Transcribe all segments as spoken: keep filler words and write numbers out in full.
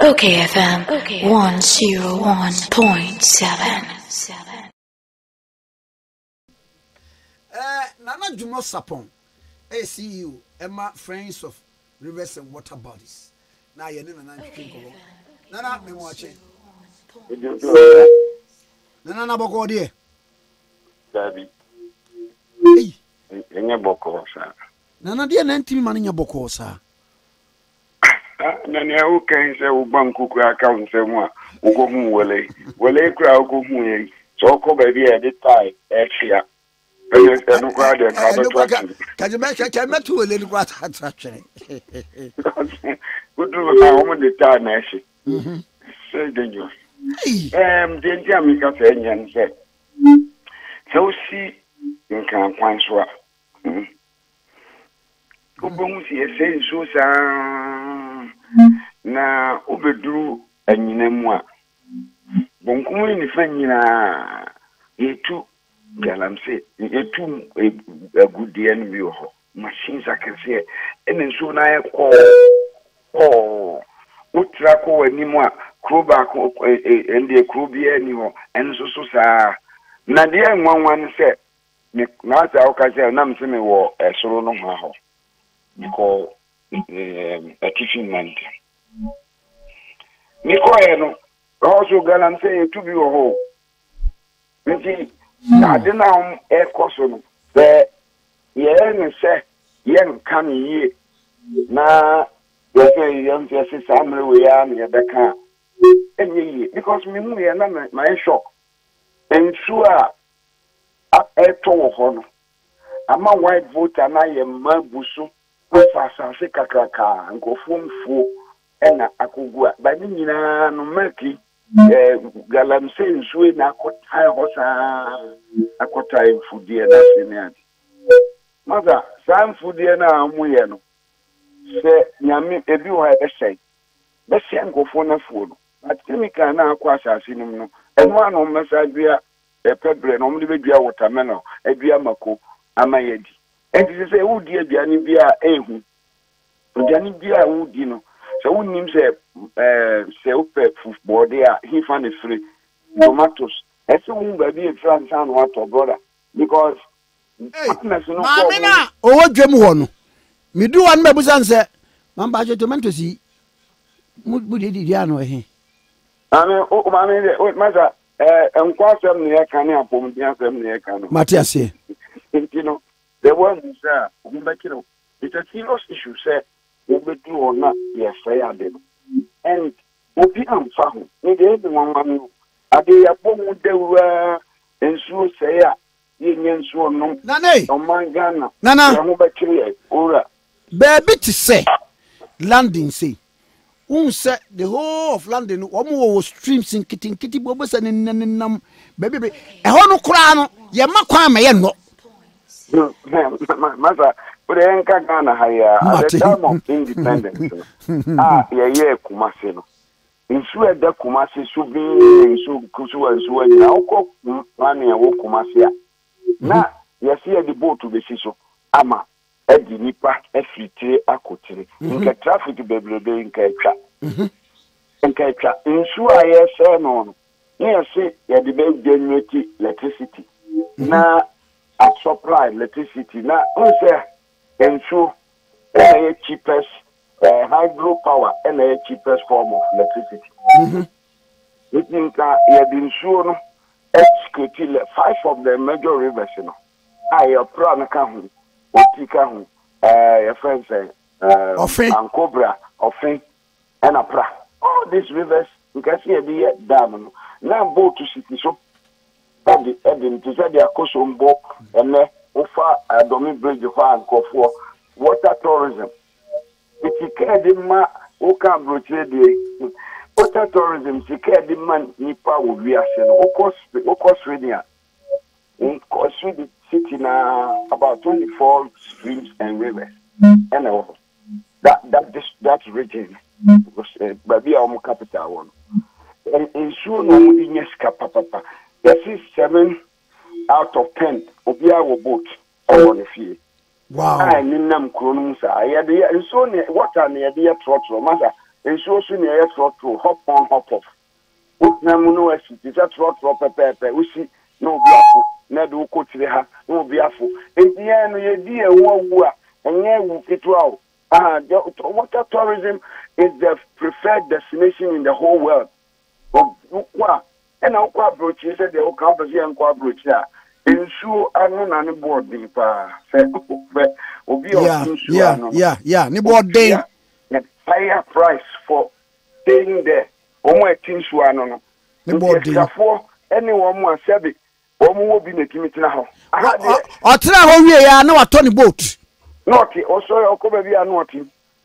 okayfm one oh one point seven. Eh, Nana Dwomoh Sarpong, A C E O, Emma Friends of Rivers and Water Bodies. Now you're Nana Dwomoh. Nana, me watching. Nana Boko dear. Dabi. Hey, Enye boko sa. Nana dear ninety man in your boko, sir. Na ne o kan se wo banku ku account se mu a wo go hu wele. Wele kura wo go hu yi. So ko ba bi e dey tie extra. Ene enu kwa de ka do to. Ka je me ka me to wele ni kwa ta tra twere. Kudu na wo de tie na eshi. Mhm. Say dangerous. Hey. Em de ntia mi ka se nyen se. So si nkan kwan so a. Mhm. Obongu si ese nso sa na obeduru anyina mu a bonkum ni fa nyina yetu Galamsey yetu agudie no bi ho machines akese ene nso na ekọ oh utra ko animu a kroba ko ende krobi ani ho enso so sa na de nwanwan se na sa okaje na mse me wo esoro no ho because um, a teaching man. Miko no also Galamsey to be a whole. Nti I didn't know a coson that yen say yen can ye na you say young just family we are near the car. Because me we are not my shock. And sure a to honor. I'm a white voter na ye mabusu. Fasa se kakaka nkofumfu ena akugua bani nyina no maki eh Galamsey nsuwe na akotai hosa akotai mfudie na sinati maza sa mfudie na amuye no se nyame ebi wo ha behye behye nkofo na fuo no atimika na akwa asase nim no eno ano mesadua epebre no mde bedua watermelon adua mako amayedi. And this is a wood dear Janibia Ehu. Janibia wood, you know. So wouldn't him say, uh, say, football there, he found a free tomatoes. As soon as be a trans and water, brother. Because, Mamma, oh, Jim one. Me do one Babusan say, Mamma tomatoes, he would be Diano. I mean, oh, Mamma, what matter? And quite some near Canny upon the near Cano. Matthias, you know. The one is uh, it's a serious issue, sir. We will do or not, yes, I am. And we am found. We did one man. I did a bomb they were and so say, Union so no, Nana, on my gun, Nana, or baby to say, landing say. Un said the whole of London, one more streams in kitty, kitty bobos and in num, baby, a honor crown, Yamaquam, may not. Mother, but I ain't gonna hire at the time of independence. Ah, yeah, yeah, Kumasi. In Sweden, the Kumasi should be in so Kusu and so now cook money and walk Kumasia. Now, you see the boat to the Siso. Ama, Eddie Nipa, Efrite, Akoti, in the traffic to be in Kacha. In Kacha, in sure I say no. Yes, see, you debate generate electricity. Now, at supply electricity now on say ensure uh, cheapest uh, hydro power and the cheapest form of electricity. Mm-hmm. It means that you have been sure excavated five of the major rivers, you know. I have plan kahu, Otika, uh, your friends say, uh, and Cobra, Offin, and Apra. All these rivers, you can see the dam. Now go to city so. Eddie, Eddie, to say they are custom book and then offer a domain bridge of and call for water tourism. It's a cadima, Oka Broche, water tourism, the cadima Nipa will be a sen, Okos, Okos Ridia. In Koswidi City now, about twenty-four streams and rivers. And all that, that, this, that region was uh, Baby Almo capital one. And ensure no Mudineska Papa. This is seven out of ten of your boat on the field. Wow. I mean, I'm Cronum, I had the so what are near the throttle, Mother, nsuo so na ɛyɛ trɔtrɔ hop on hop off wotena mu no asi te sɛ trɔtrɔ pɛpɛɛpɛ wosi na obi afo na de wokɔ tire ha na obi afo enti yɛn no yɛdi ɛwo awu a ɛnyɛ awu ketewa o ah water tourism is the preferred destination in the whole world wokɔ a ɛna wokɔ aburokyi sɛ deɛ woka wopɛ sɛ yɛnkɔ aburokyi a nsuo ano na ne bɔɔden paa sɛ obi a ɔsi nsuo ano yeah yeah ne bɔɔden higher price for staying there. Omo etin nsuo ano no. Ne bɔɔden Kafo ɛne wɔn mu asɛbe wɔn wo bi na timi tena hɔ. Ɔtena hɔ wie ya na watɔ ne boat. Not ɔsɔ ɔkɔ baabi a not.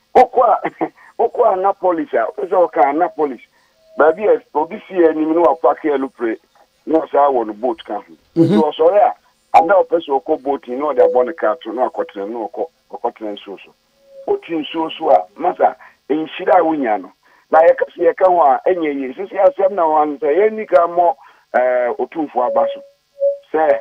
Okɔ okɔ Annapolis a ɔsɔ ɔka Annapolis. Baabi a obi si anim no apake elupre. No sa wɔ no boat kan. So ɔsɔ ya ana ɔpɛ so ɔkɔ boat no ɔde abɔ ne car to no akɔtena no ɔkɔ ɔkɔtena nsuo so. Otin nsuo so a masa enhyira a wonya no. Na yɛka si yɛka ho a enye yi sisi asɛm na wan sɛ yɛni ka mo eh otumfo aba so. Sɛ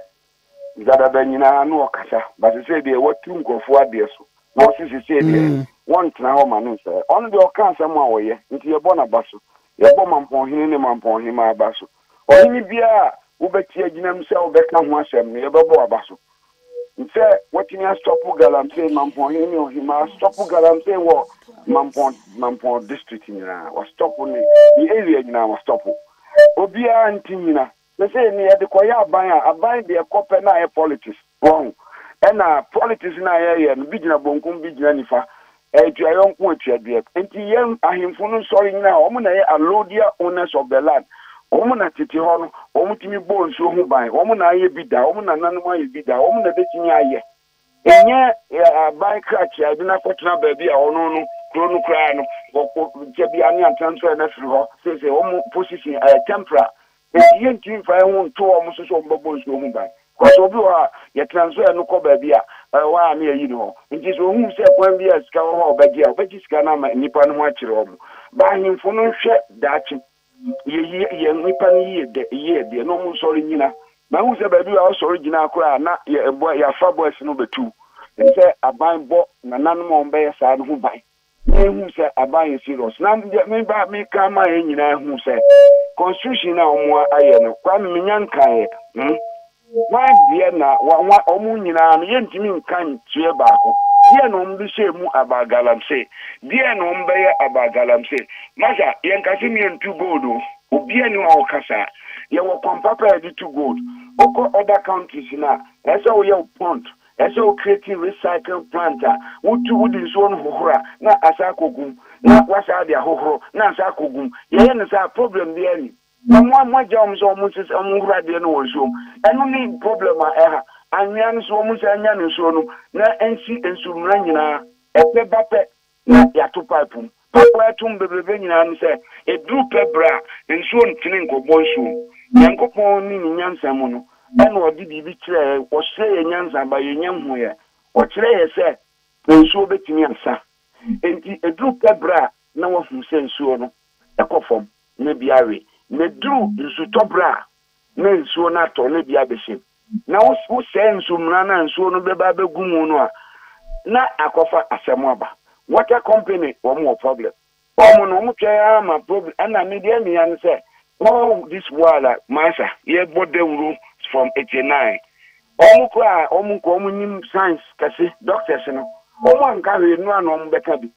zada banyina no ɔkasa ba sɛ de watu nkɔfo ade so. Na sisi sɛ de wɔn tena hɔ ma no sɛ ɔno de ɔka asɛm a wɔyɛ nti yɛbɔ na ba so. Yɛbɔ mampɔhene ne mampɔhene ma aba so. Ɔhene bia wobɛti agyinam sɛ wobɛka ho asɛm no yɛbɛbɔ aba so. Nse watini a stopu Galamsey mampon hini o hima stopu Galamsey wo mampon mampon district nyina wa stopu ni the area nyina wa stopu obi a nti nyina se se ni e de koya aban a aban de ekope na e politics won e na politics na ye ye no bigina bonkum bigina nifa e tua yonko atua de enti ye ahemfo no sori nyina o mo na ye allodia owners of the land omo na tete ho no omo timi bo nsuo ho ban omo na aye bi da omo na nanom aye bi da omo na betimi aye enye ban krachi ade na kotena ba bi a ono no kro no kra no ko je bi ani antanso na firi ho se se omo position eh tempera e ye ntin fa ho nto omo so so omo bo nsuo ho ban ko so bi wa ye transfer no ko ba bi a wa na ayi no nti so hu se kwan bi a sika ho obaji a obaji sika na ma nipa no ho akire omo ba himfo no hwe daachi ye ye ye nipa ni ye de ye de no mu sori nyina ma hu se ba bi a sori gyina akora na ye ebo ya fa boys no betu nse aban bo na nanom on be sa no hu ban e hu se aban ye serious na me ba me ka ma ye nyina hu se constitution na omo aye no kwa me nyanka ye hm wa bia na wa omo nyina no ye ntimi nkan tue baako die no mbi se mu aba Galamsey die no mbe ye aba Galamsey masa ye nkase mi entu gold obi ani wa okasa ye wo kompapa e to gold oko other countries na ese wo ye pond ese wo creating recycle plant wo tu wudi so no hohora na asa kogum na wasa dia hohoro na asa kogum ye ye ne sa problem bi ani na mo mo jam so mo se mo hura de no wo so eno ni problem a eha anyan so mu sa anya no so no na ensi ensumra nyina epe bape na yato pipe papa atum bebebe nyina no se edru pebra ensuo ntine nkobon so yankopon ni nyansa mu no ena odi bibi kire wo hye nyansa ba yenyam ho ye wo kire ye se ensuo betimi ansa enti edru pebra na wo hu se ensuo no ekofom na biawe na dru nsu tobra na ensuo na to na bia behye na wo se nsumra na nsuo no beba begumu no a na akofa asemo aba water company wo mo problem wo no mo twa ma problem na media me yan say oh this water masa ye bodewuru from eighty-nine omo kra omo ko omo nim science kase doctors no omo anka we no ana omo beka bi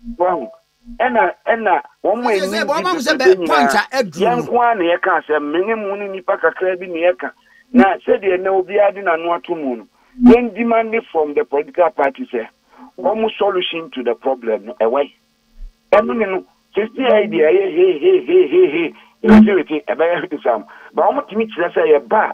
wo ena ena omo eni omo se be poncha edru yanko ana ye ka se menemu ni nipa kakra bi ne ye ka na said the no be adding and what to moon. Then demanding from the political party say almost solution to the problem away. I mean just the idea hey hey hey hey hey hey about some but almost to me say a bar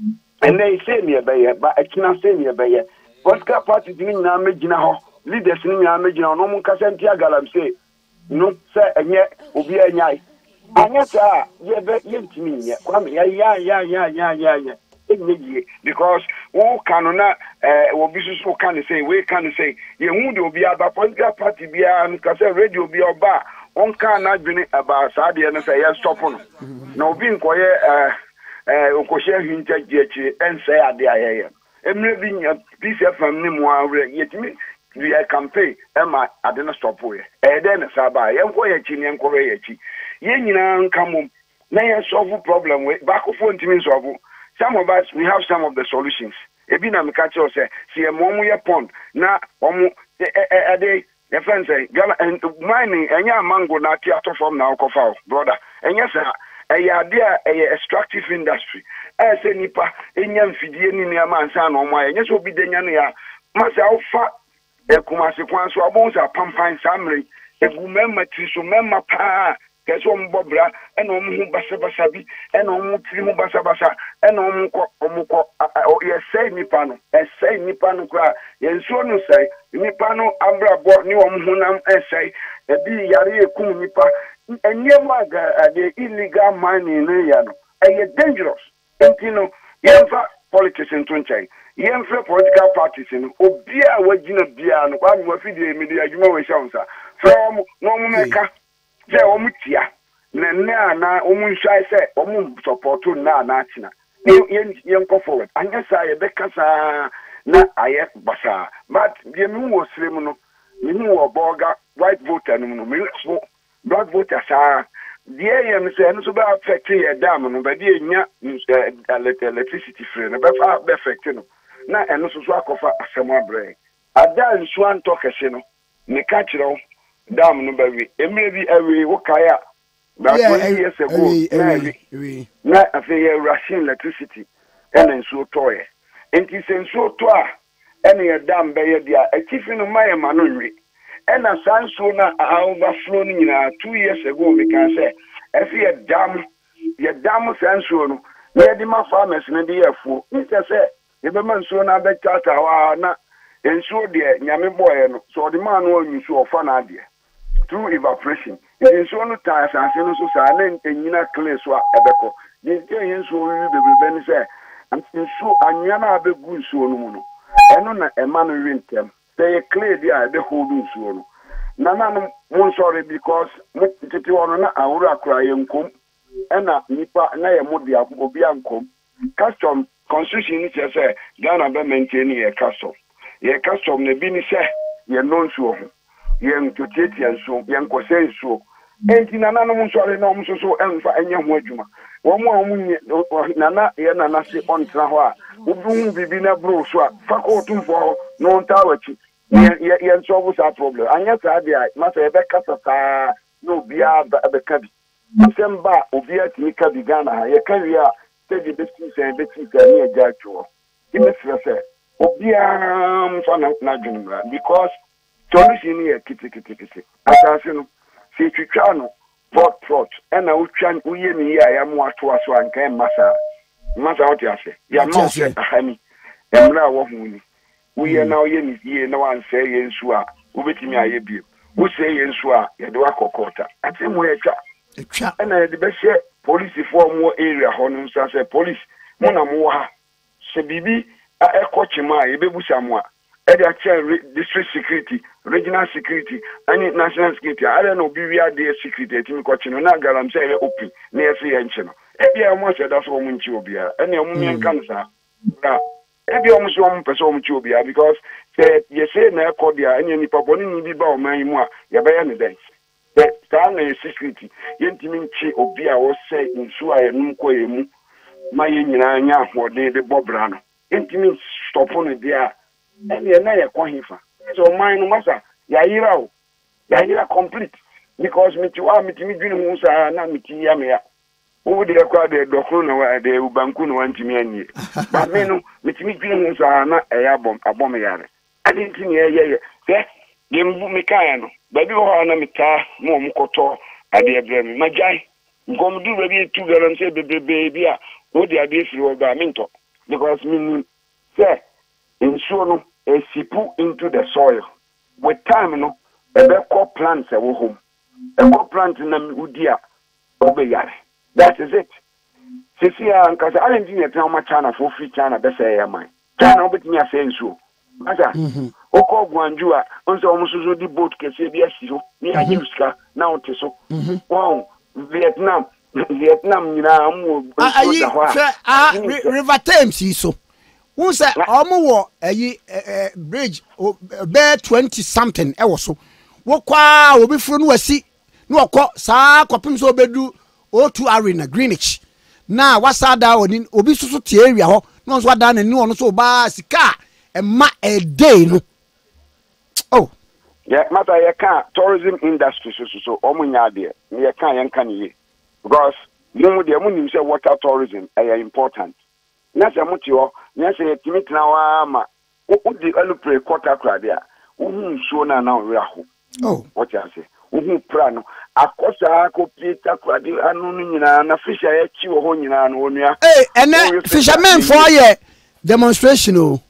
and they say me about but I cannot say me about political party doing now making leaders in your making no one can Galamsey no say and yet will be a nyai. Anya sa ye be yentimi ye kwame ya ya ya ya ya ya ya enyeji because wo kanona eh wo bi so kan say we kan say ye hu de obi aba political party bia nka say radio bia oba on kan na dwene aba sa de no say ye stop no na obi nkoye eh eh okoshe hinta giachi en say ade ayeye emre bi nya P C F M ni mo awre yetimi we a campaign Emma I didn't stop here. And then Saba, young boy, a chin, young Korea, yen, you know, come home. Now you solve a problem with back of phone to me. Some of us, we have some of the solutions. Ebina Mikacho say, see a mom we pond. Now, a day, your friends say, and mining, and your mango not theater from now, Kofao, brother. And yes, sir, a idea, a extractive industry. As a nipa, in young Fidian in your man's son on my, and yes, will be the Yania. Myself, fat, a Kumasi, so I bones are pumping summary, a woman, Matisu, Memma Pa. There's one Bobra, and on Basabasabi, and on Trimu Basabasa, and on Omuko, or yes, say Nipano, and say Nipano cry, and so no say, Nipano Ambra bought new Munam essay, a B Yari Kum Nipa, and Yamaga, the illegal mining in Yano, and dangerous. And you know, Yamfa politics in Tunche, Yamfa political parties in Obia, Wajina Bian, one more video media, you know, from Nomeka. Say omutia na na na omunhwai say omun support na na china yen yen go forward anya say be kasa na aye basa but ye mu wo srem no me hu wo boga white voter no no me so black voter sa die yen say no so be affect ye dam no be die nya electricity free no be fa be affect no na eno so so akofa asem abre ada nsu anto kese no me ka kire dam no baby emre bi awe wokaya ba twenty years ago na afi ya Russian electricity and nso toye enti senso to a ene ya dam be ya dia akifi no maye ma no nwi ena sanso na overflow ni na two years ago we can say afi ya dam ya dam sanso no na di ma farmers na di yafu nse say ye be man so na be tata wa na enso de nyame boye no so the man no nyu so ofa na de through evaporation. In so no time, and so silent and Yina clear so ebeko. The Italian so will be very say, and so Anyana be good so no. And on a man win them. They clear the eye the whole so. Nana, one sorry because Titi on an hour crying come, and a nipa na modia obiankum. Custom constitution is say, Ghana be maintaining a custom. Ye custom ne bini say, ye non so. Yen to tete and so, yen ko say so. Enti nana no so ale no so so emfa enya ho adwuma. Wo mo amu nana ye nana se on tra ho a, obu bibi na bro so a, fa ko tumfo no nta wachi. Ye ye so bu sa problem. Anya sa dia, ma se be kasa sa no bia be ka bi. Semba obi atimi ka bi Ghana ye ka wi a, se di be ti se be ti ka ni eja atwo. Ime se obi am so na na dwuma because solution here kiti kiti kiti asase no se twitwa no pot pot ena utwan uye ni ya ya mo ato aso anka masa masa oti ase ya no se ahani emra wo huni uye na uye ni ye na wan se ye nsu a ubetimi aye bi wo se ye nsu a ye de wakokota ati mo ye twa twa ena ye de be she police for mo area ho no nsa se police mo na mo ha se bibi a ekochima ye bebusa mo a district security, regional security, and national security. I don't know, we are the security, team coaching, and Galamsey open, near the engine. Every almost that's what we will be, and your woman cancer. Every almost one person will be because you say, na Cordia, and any Paponi be bound, my moi, your bayan days. That time security, Yentiminchi or Bia was say in Sua and Munko, my Yanya, or the Bobrano. Yentimin stop on it there. And you're not a qualifier. So mine massa, Yaira, Yaira complete. Because me to our meeting, Musa, not me, Yamia. Over the acquired the Docuna, the Ubankun went to me. But men, me to meet Musa, not a yabom, a bomber. I didn't think, yeah, yeah, yeah. They move me kind. Baby, I'm a car, more Mukoto, at the Abraham. My guy, come do ready to Galamsey, baby, baby, what the idea for your minto. Because me, sir. In so a sipu into the soil. With time, you know, a better plants at home. A more plant in the Udia, Obeyar. That is it. Cecilia, because I didn't think how much China for free China, best say, am I? China, but me saying so. Masa, Oko Guanjua, on almost the boat can say, yes, you, me, I use car, now it is so. Wow, Vietnam, Vietnam, you know, River Thames, so. Who said omo ayi bridge bear twenty something e wo so. Wo kwa obi furu no wasi no okọ saa kwapem so obedu O two Arena Greenwich. Na wasada oni obi susu tie area ho no so ada na ni ono so ba sika e ma a day no. Oh. Yeah, matter you can tourism industry so so so omunya de. You can yan kan ye. Because you dey mu nim say water tourism is important. Na say muti ho, na say timi tena wa ma. O di alupre quarter crowd there. Uhu so na na we aho. Oh. What you say? Uhu pra no. Akosa ko pita crowd anu nyina na fisher e chi wo ho nyina no onua. Eh, ene fishermen for ye demonstration oh.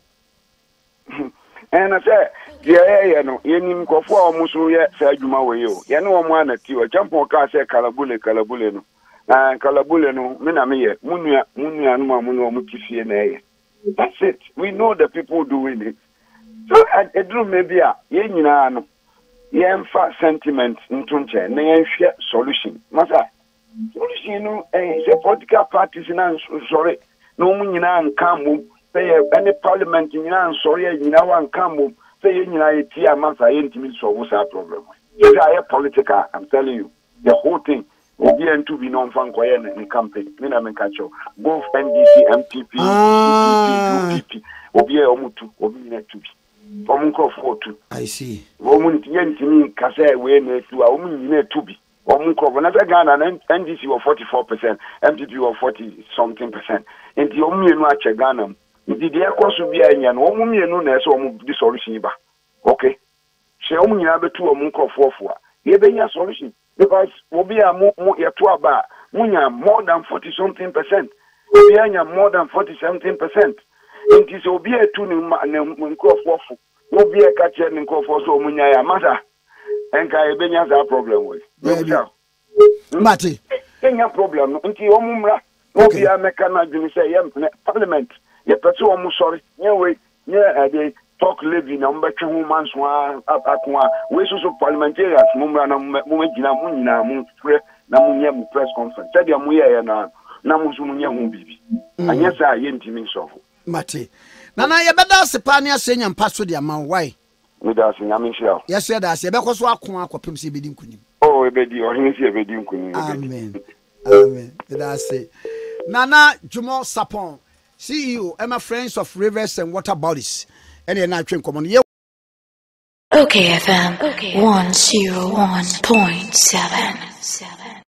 And I say yeah, yeah, no, yenim kofo omuso ye sa adwuma we yo. Ye ne omo anati o champion ka say kalabule kalabule no. Na kalabule no me na me ye. Munua munua no ma munua omo tifie na ye. That's it. We know the people doing it. So I do maybe a ye nyina no. Ye mfa sentiment ntunche na ye hwe solution. Masa solution no eh say political parties na sorry. No mu nyina nka mo. Say any parliament nyina sorry nyina wan nka mo. Say you know it's here months I ain't me so what's our problem. It's a political, I'm telling you. The whole thing will be to be known from Koyan and campaign. Mina Menkacho. Both N D C, M P P, Ah. U P P, will be a omutu, will be net to be. Omunko for two. I see. Woman Yentini Kase way to a woman net to be. Omunko, another Ghana and N D C were forty-four percent, M P P were forty something percent. And the only watch a Ghana. Did the course will be any and woman no nurse or the solution. Okay. She only have two or munko for four. Ye be your solution. Because will be a more your two bar. Munya more than forty something percent. Will be more than forty something percent. It is will be a two munko for four. Will be a catcher and call for so munya matter. And I be your problem with. Mati. Any problem until Omumra. No be a mechanic say parliament. Ye person omu sorry. Nye we nye eh talk levy na mbetwe ho manso akwa we so so parliamentarians mumra na mumagina munyina mu frɛ na munye mu press conference said am ye na na musu munye ho bibi anya sa ye ntimi nsofo Mate nana ye beda sepa ne asenya mpa so de ama why me da se nyame hia yes ye da se ye bekoso akon akopem se bedi nkunim oh ebedi o hin se ebedi nkunim amen amen da se Nana Dwomoh Sarpong C E O Emma Friends of Rivers and Water Bodies and na twin common ye O K F M one oh one point seven.